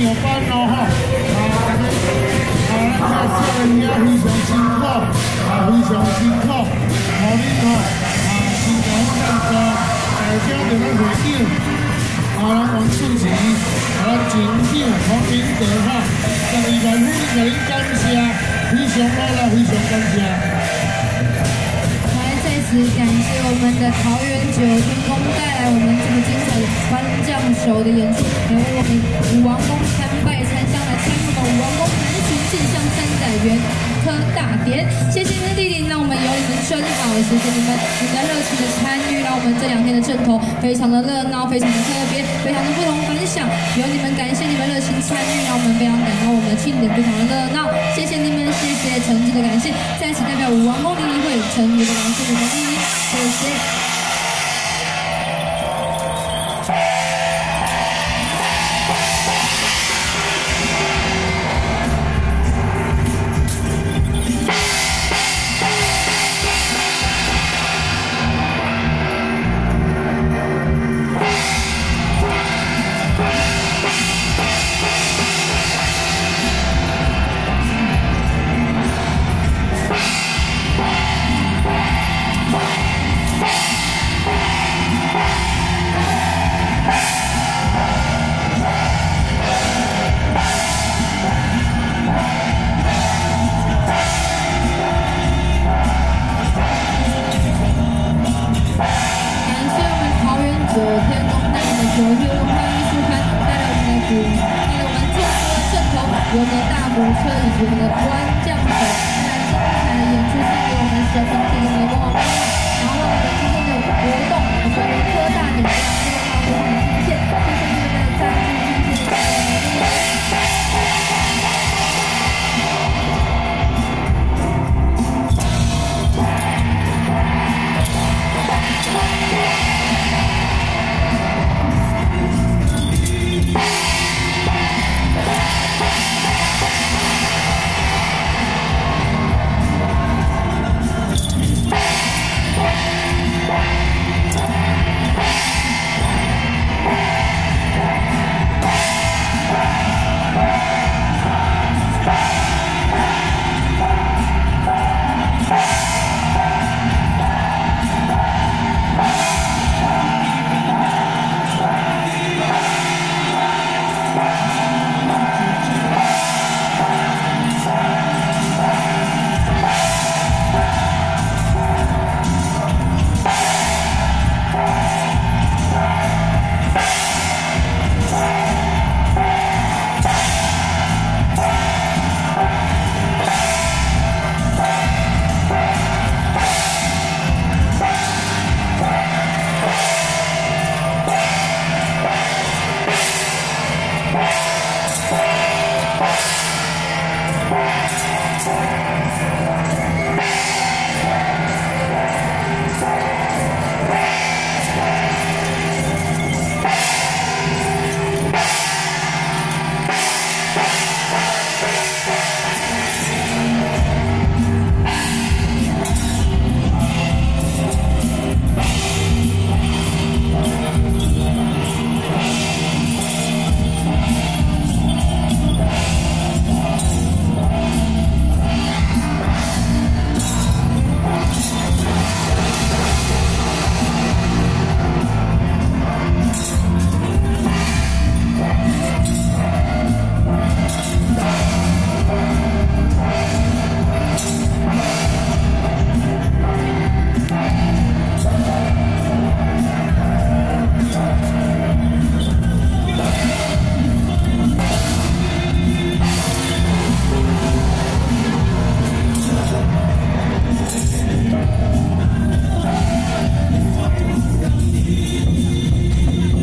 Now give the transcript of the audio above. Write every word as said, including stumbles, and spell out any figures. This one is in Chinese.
有班哦哈，啊，啊，咱这摄影也非常辛苦，啊，非常辛苦，互恁吼啊，辛苦咱做，大家着咱会长，啊，咱王主席，啊，咱前长黄明德哈，十二万分甲恁感谢，非常好啦，非常感谢。 感谢我们的桃园九天宫带来我们这么精彩的颁奖手的演出，还有我们武王宫参拜参香来参与我们武王宫南巡进香三载元科大典。谢谢你们的莅临，让我们有你们真好，谢谢你们你们的热情的参与，让我们这两天的阵头非常的热闹，非常的特别，非常的不同凡响。有你们，感谢你们热情参与，让我们非常感到我们的庆典非常的热闹。谢谢你们，谢谢诚挚的感谢，在此代表武王宫联谊会成员的感谢你们。 谢谢。九天文化艺术刊带来我们的鼓，带来我们中国的阵头，我们的大鼓车以及我们的关。